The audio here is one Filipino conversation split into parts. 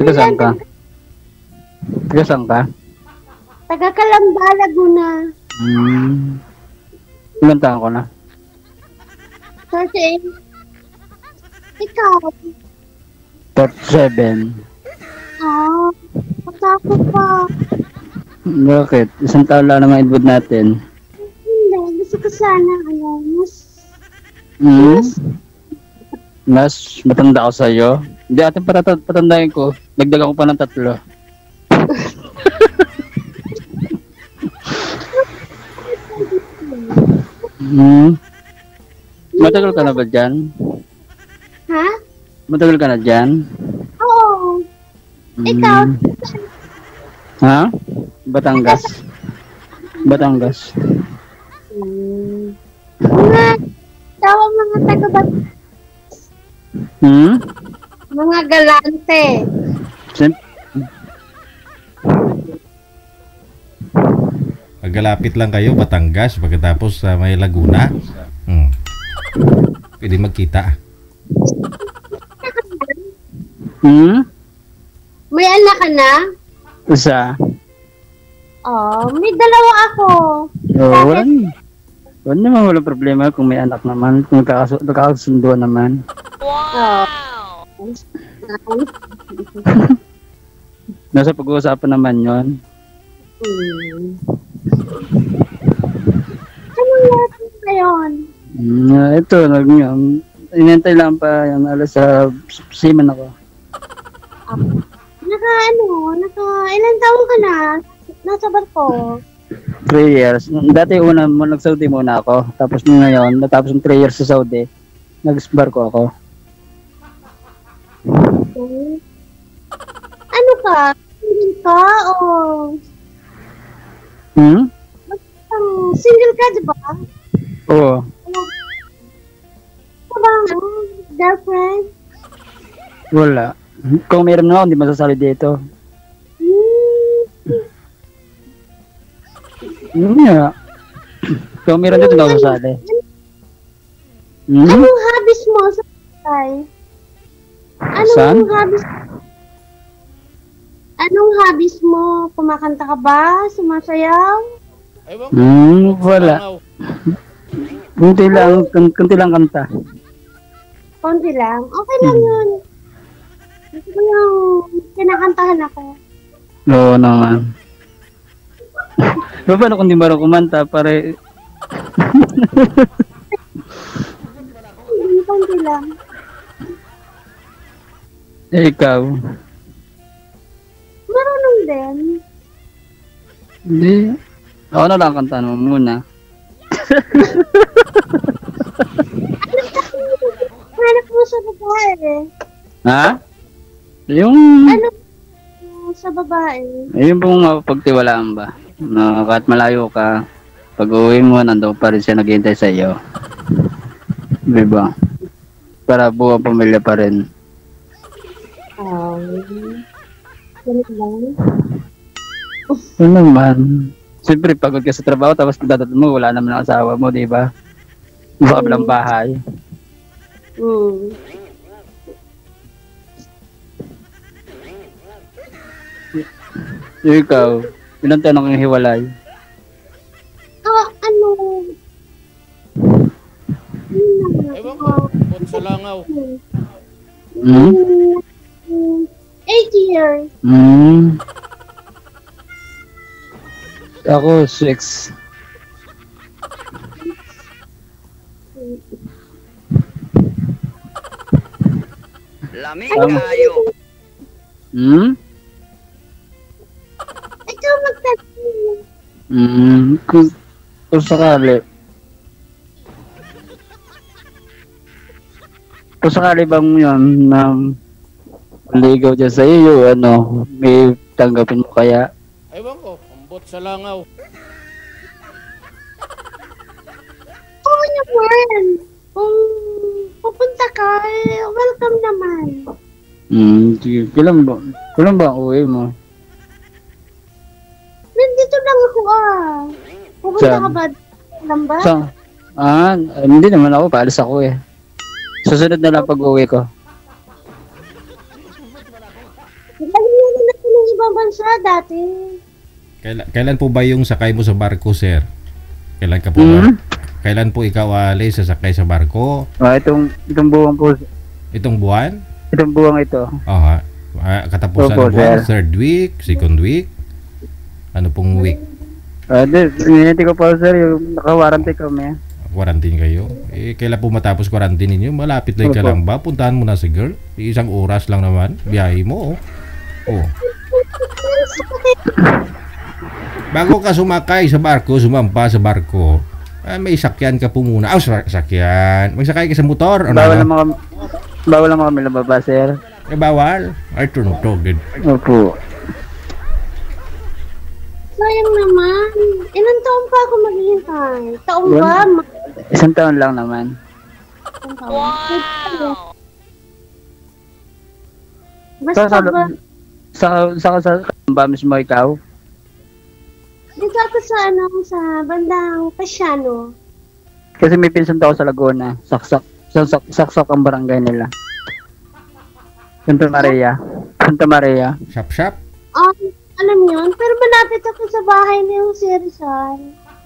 Taga saan ka? Ilan? Taga saan ka? Taga Calamba, Laguna. Ilan taon ko na? 38. Ikaw? 37. Ah, matakot pa. Bakit? Isang taon lang naman edward natin. Hindi, gusto ko sana, Hmm? Mas matanda ako sa'yo? Hindi, atin para patandahin ko. Dagdagan ko pa ng 3. Matagal ka na ba dyan? Ha? Matagal ka na dyan? Oo. Ikaw? Ha? Batangas. Batangas. Mga, tawag mga taga-bat, mga galante. Magkalapit lang kayo, Batangas, pagkatapos sa may Laguna. Pwede magkita. May anak ka na? Isa. Oh, may dalawa ako. Wala naman, walang problema kung may anak naman, kung magkakasundo naman. Wow. Nasa pag-uusapan naman yon. Anong natin ngayon? Ito, inintay lang pa yung alas sa seaman ako. Ilan taon ka na? Nasa barko? 3 years. Dati nag-Saudi muna ako. Tapos ngayon, natapos yung 3 years sa Saudi, nag-barko ako. Okay. Ano ka? Single ka o? Single ka, di ba? Oo. Ano ba? Girlfriend? Wala. Kung meron na ako, hindi masasali dito. Yeah. Kung meron dito, hindi ako sasali. Anong hobbies mo sa buhay? Saan? Anong hobbies mo? Kumakanta ka ba? Sumasayaw? Wala. Kunti lang kanta. Konti lang? Okay lang yun. Gusto ko yung kinakantahan ako. Oo naman. Paano kung di marunong kumanta? Pare... Konti lang. Ikaw? Marunong din. Hindi. Ako na lang kantaan mo muna. Hanap mo sa babae. Ha? Yung... Ano sa babae? Yung pong pagtiwalaan ba? Na kahit malayo ka, pag uwi mo, nandoon pa rin siya naghihintay sa iyo. Diba? Para buong pamilya pa rin. Ganit lang. Ano naman? Siyempre, pagod ka sa trabaho, tapos pagdating mo, wala naman ang asawa mo, di ba? Sa kabilang bahay. Ikaw, ilang tanong yung hiwalay? Ano? Ewan ko, bot sa langaw. 8 years. Ako, 6. Lamig kayo. Ikaw magtatanong. Kung sakali. Kung sakali bang yun na ligaw dyan sa iyo, ano, may tanggapin mo kaya? Ewan ko, ang bot sa langaw. Oo naman. Kung pupunta ka, welcome naman. Sige. Kailan ba ang uwi mo? Nandito lang ako Pupunta ka ba? Lamba? Hindi naman ako, paalis ako eh. Susunod na lang pag uwi ko. Ilan ibang bansa dati. Kailan po ba yung sakay mo sa barko, sir? Kailan ka po Kailan po ikaw sasakay sa barko? Itong buwang po. Itong buwan? Itong buwang ito. Aha. Katapusan Opo, ng buwan, sir. third week, second week? Ano pong week? Hindi ko po sir, yung naka-warranty kami. Quarantine kayo? Kailan po matapos quarantine ninyo? Malapit lang ka Opo. lang ba? Puntahan mo na si girl. Isang oras lang naman. Biyahe mo. Oh. Bago ka sumakay sa barko, sumampa sa barko, may sakyan ka po muna. Sakyan. Magsakay ka sa motor. Bawal naman kami lababa, sir. Bawal. Ay, tunutugid. Opo. Sayang naman. Ilang taon pa ako maghihintay? Taon Yun. ba? Isang taon lang naman. Isang taon. Sa Basta ba? sa ba mismo ikaw? Dito ako sa bandang Pasiano. Kasi may pinsan daw sa Laguna. Saksak ang barangay nila. Santa Maria. Shop. Alam yun, pero malapit ako sa bahay ni Jose Rizal.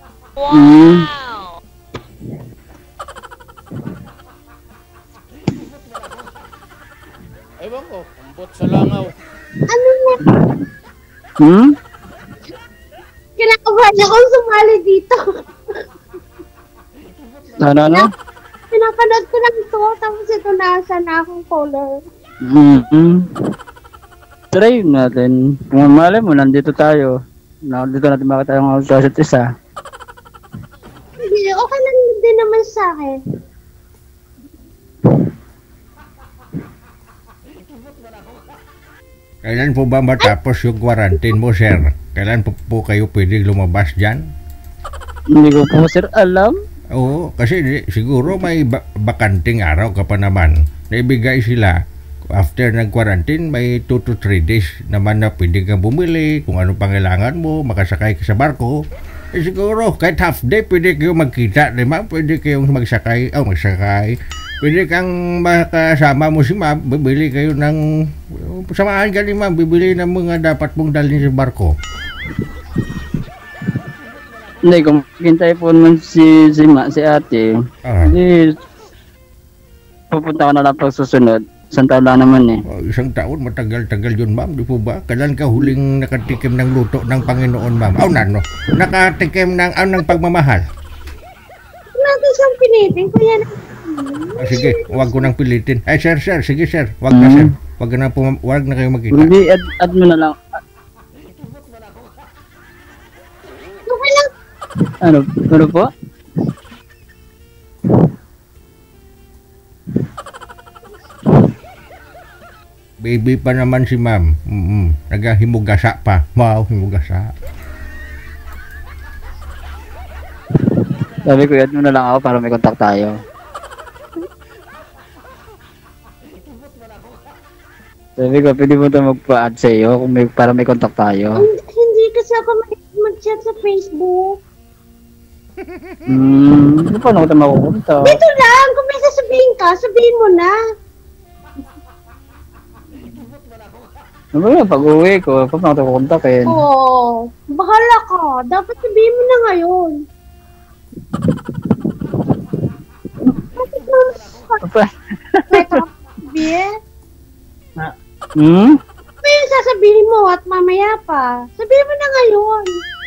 Ewan ko, ambot sa langaw. Ano na? Kinakabahan akong sumali dito. Ano? Pinapanood ko lang ito, tapos ito nasa na akong color. Try natin. Kung malay mo, nandito tayo. Dito natin makita yung isa't isa. Hindi, okay lang din naman sa akin. Kailan po ba matapos yung quarantine mo, sir? Kailan po kayo pwedeng lumabas dyan? Hindi ko po sir alam. Oo, kasi siguro may bakanting araw ka pa naman. Naibigay sila. After nag-quarantine, may 2 to 3 days naman na pwede kang bumili kung ano pangailangan mo, makasakay ka sa barko. Siguro, kahit half day, pwede kayo magkita, di ba? Pwede kayong magsakay. Pwede kang makasama mo si ma'am, bibili kayo ng... Samahan ka ni ma'am, bibili ng mga dapat mong dalhin sa barko. Hindi, kung hintay po naman si ate, hindi, pupunta ko na lang pag susunod. Isang taon lang naman eh. Isang taon, matagal-tagal yun ma'am, di po ba? Kailan ka huling nakatikim ng luto ng Panginoon ma'am? Nakatikim ng pagmamahal. Natin siyang pinitin, kuya na. Sige, huwag ko nang pilitin. Ay sir, sige sir, huwag na sir. Huwag na kayo magkita. Hindi, add mo na lang. Okay lang. Ano po? Baby pa naman si ma'am. Nagahimugasa pa. Wow, himugasa. Sabi ko, add mo na lang ako para may contact tayo. Sabi ko, pwede mo ito magpa-add sa iyo para may contact tayo. Hindi kasi ako mag-chat sa Facebook. Paano ko ito makukunta? Dito lang, kung may sasabihin ka, sabihin mo na. Ano ba yun? Pag-uwi ko, paano ko ito kukontakin? Oo, bahala ka. Dapat sabihin mo na ngayon. Sabihin? Ano yung sasabihin mo at mamaya pa? Sabihin mo na ngayon.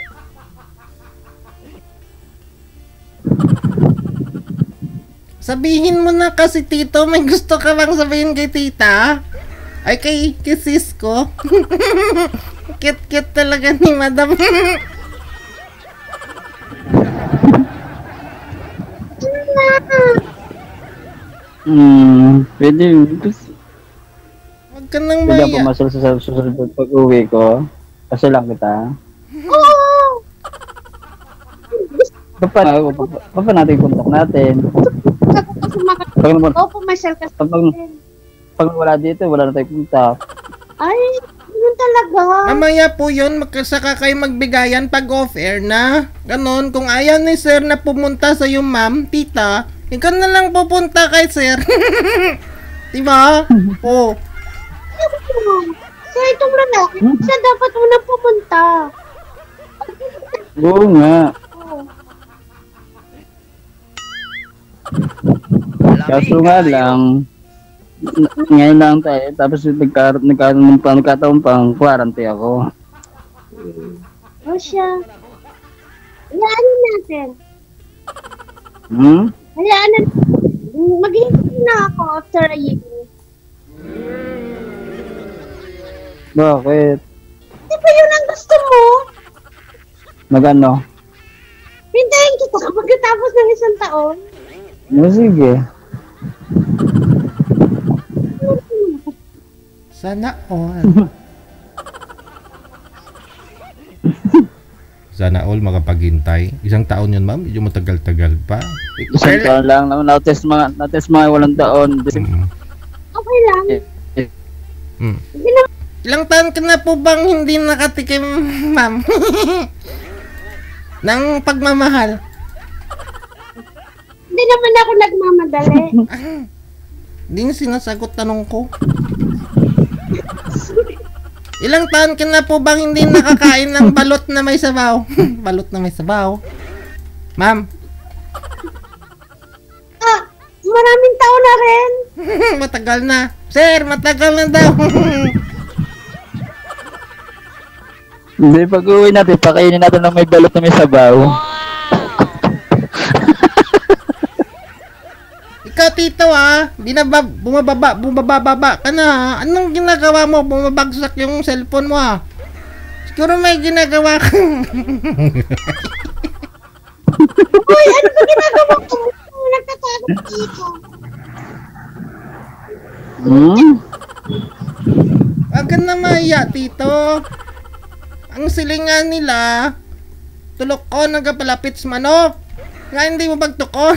Sabihin mo na kasi tito, may gusto ka bang sabihin kay tita? Ay kay sis ko. Cute talaga ni madam. Pwede. Huwag ka nang Pwede ako maya. pumasal sa susunod pag-uwi ko. Kasi lang kita. Oo! Pa natin yung contact natin. Kasi Pag, Oo, pumasyal ka sa pag, pag wala dito, wala na tayong contact. Ay, yun talaga. Mamaya po yun, magkasaka kayo magbigayan pag off-air na. Ganon, kung ayaw ni sir na pumunta sa yung ma'am, tita, ikaw na lang pupunta kay sir. Diba? Oh. Siya itong lalaki. Siya dapat unang pumunta. Oo nga. Oh. Kaso nga lang, ngayon lang tayo, tapos nagkataon pang quarantine ako. O siya. Hayaan natin. Hayaan na. Maghihintay na ako after a year. Bakit? Di ba yun ang gusto mo? Magano? Hintayin kita pagkatapos ng isang taon. Sige. Sana all. Sana all makapaghintay. Isang taon yun, ma'am. Medyo matagal-tagal pa. Isang taon lang naman. Natest mga 8 taon. Okay lang. Hindi na Ilang taon ka na po bang hindi nakatikim, ma'am? ng pagmamahal? Hindi naman ako nagmamadali. Hindi na sinasagot tanong ko. Ilang taon ka na po bang hindi nakakain ng balot na may sabaw? Balot na may sabaw. Ma'am, Maraming taon na rin. matagal na. Sir, matagal na daw. Hindi, pag-uwi natin, pakainin natin ng may balot na may sabaw. Ikaw, tito, bumababa ka na. Anong ginagawa mo? Bumabagsak yung cellphone mo, Siguro may ginagawa ka. Uy, ano ba ginagawa ko? Nagtatakot dito. Wag ka na maya, tito. Ang silingan nila, tulokon nagapalapit sa manok. Nga hindi mo pagtukon.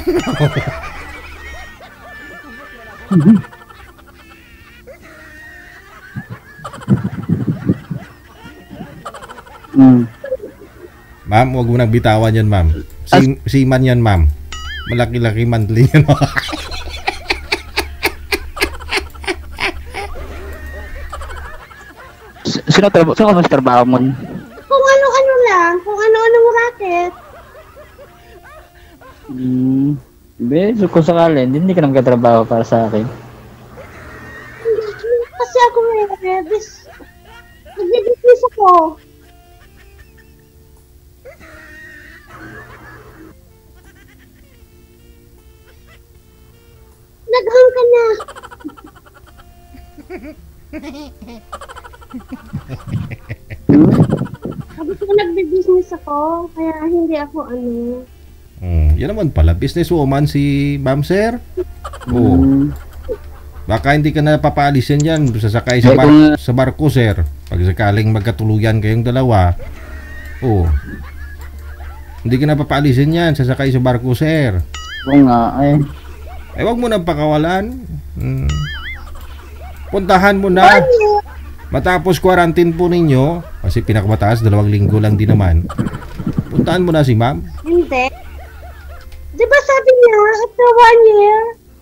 Ma'am, huwag mo nang bitawan yan, ma'am. Seaman yan, ma'am. Malaki-laki monthly yan. Sino mas trabaho mo? Kung ano-ano lang. Kung ano-anong racket. Hindi, so kung sakali, hindi ka naman katrabaho para sa akin. Kasi ako may nag-business ako. Naghang ka na. Sabi ko nagbe-business ako, kaya hindi ako Yan naman pala, businesswoman si Ma'am Sir. Oo. Baka hindi ka na papaalisin yan, sasakay sa barko, sir. Pag sakaling magkatuluyan kayong dalawa. Oo. Hindi ka na papaalisin yan, sasakay sa barko, sir. Oo nga, Eh, wag mo nang pakawalan. Puntahan mo na. Matapos quarantine po ninyo, kasi pinakamataas, 2 linggo lang din naman. Puntahan mo na si ma'am. Hindi. Di ba sabi niya, after 1 year?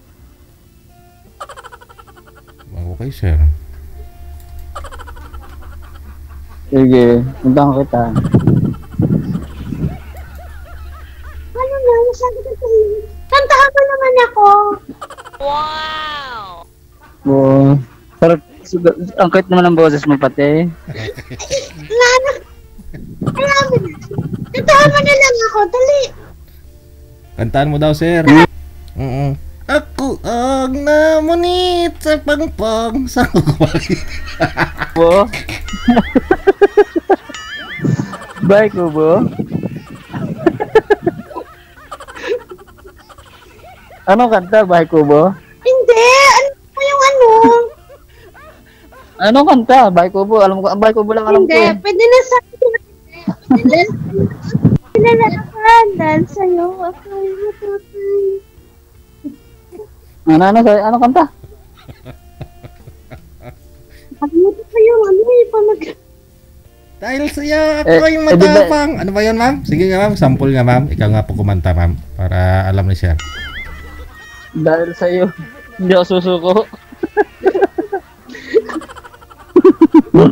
Okay, sir. sige, puntahan kita. Ano na, sabi ko sa iyo. Kantahan mo naman ako. Oo. Pero, ang kahit naman ang boses mo pati. Alam mo na. Kantahan mo na lang ako, dali. Kantaan mo daw, sir. Ako ang namunit sa pangpang sa kuwagi. Po? Bye, Kubo. Anong kanta, Bye, Kubo? Hindi, ano pa yung ano? Anong kanta, Bye, Kubo? Alam ko, ang Bye, Kubo lang alam Hindi, ko. pwede na sa pinalalakan dahil sa'yo ako'y matutay. Ano kanta? Pagmuto pa yung ano eh, Dahil sa'yo, ako yung matapang. Ano ba yun, ma'am? Sige nga, ma'am. Sample nga, ma'am. Ikaw nga po kumanta, ma'am. Para alam ni sir. Dahil sa'yo, hindi ako susuko.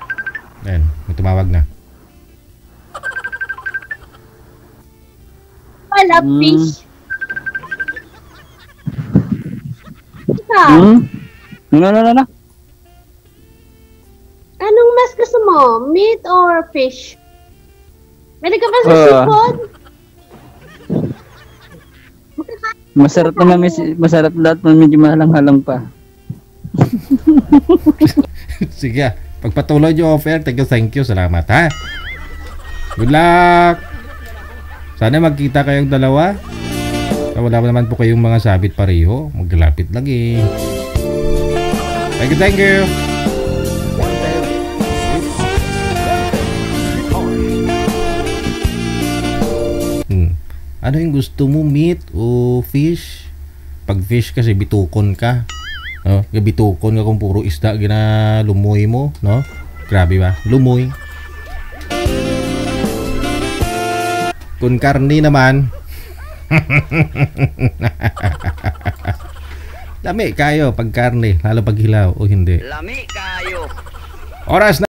tumawag na. Wala, fish. Ikaw, Ano? anong mas gusto mo? Meat or fish? Pwede ka ba sa Ah. seafood? Masarap lahat man medyo mahalang-halang pa. Sige, pagpatuloy yung offer, thank you, salamat ha. Good luck! Sana magkita kayong dalawa. Wala naman po kayong mga sabit pareho. Maglalapit lagi. Thank you. Ano yung gusto mo, meat o fish? Pag fish kasi bitukon ka. No? Bitukon ka kung puro isda lumoy mo, no? Grabe ba? Lumoy. Kung karni naman, lami kayo pag karni, lalo pag hilaw o hindi. Lami kayo. Oras na